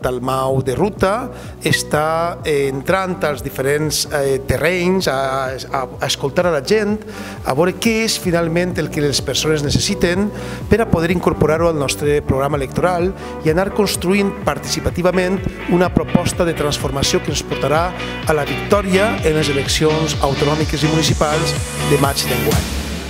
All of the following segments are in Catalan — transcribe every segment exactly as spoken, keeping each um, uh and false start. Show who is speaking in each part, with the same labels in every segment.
Speaker 1: Dalmau de ruta, està entrant als diferents terrenys, a escoltar a la gent, a veure què és finalment el que les persones necessiten per a poder incorporar-ho al nostre programa electoral i anar construint participativament una proposta de transformació que ens portarà a la victòria en les eleccions autonòmiques i municipals de maig d'enguany.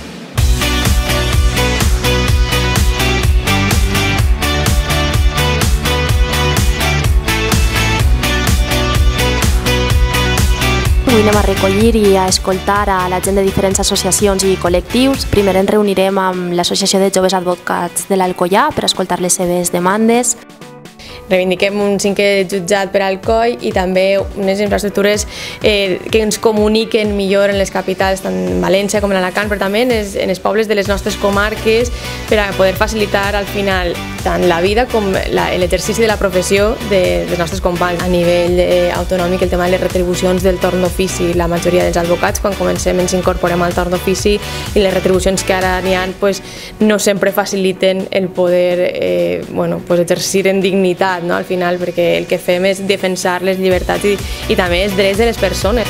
Speaker 2: Avui anem a recollir i a escoltar a la gent de diferents associacions i col·lectius. Primer ens reunirem amb l'Associació de Joves Advocats de l'Alcoià per escoltar les seves demandes.
Speaker 3: Reivindiquem un cinquè jutjat per al Coi i també unes infraestructures eh, que ens comuniquen millor en les capitals, tant en València com en Alacant, però també en els, en els pobles de les nostres comarques per a poder facilitar al final tant la vida com l'exercici de la professió de, dels nostres companys. A nivell eh, autonòmic, el tema de les retribucions del torn d'ofici, la majoria dels advocats, quan comencem ens incorporem al torn d'ofici i les retribucions que ara n'hi ha pues, no sempre faciliten el poder eh, bueno, pues, exercir en dignitat, no? Al final, perquè el que fem és defensar les llibertats i, i també els drets de les persones.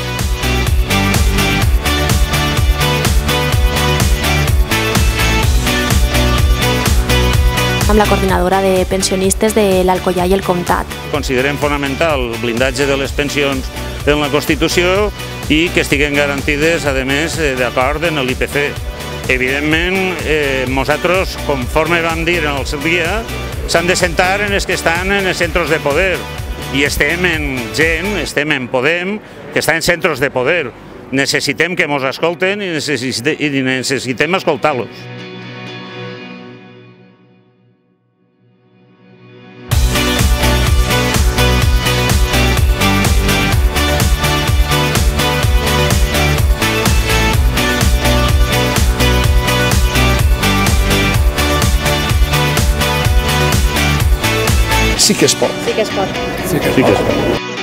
Speaker 2: Amb la coordinadora de pensionistes de l'Alcoià i el Comtat.
Speaker 4: Considerem fonamental el blindatge de les pensions en la Constitució i que estiguen garantides, a més, d'acord en l'I P C. Evidentment, eh, nosaltres, conforme vam dir en el seu dia, s'han de sentar en els que estan en els centres de poder i estem en gent, estem en Podem, que està en centres de poder. Necessitem que ens escolten i necessitem escoltar-los.
Speaker 1: Sí que es pot.
Speaker 3: Sí que es pot.
Speaker 1: Sí que es pot.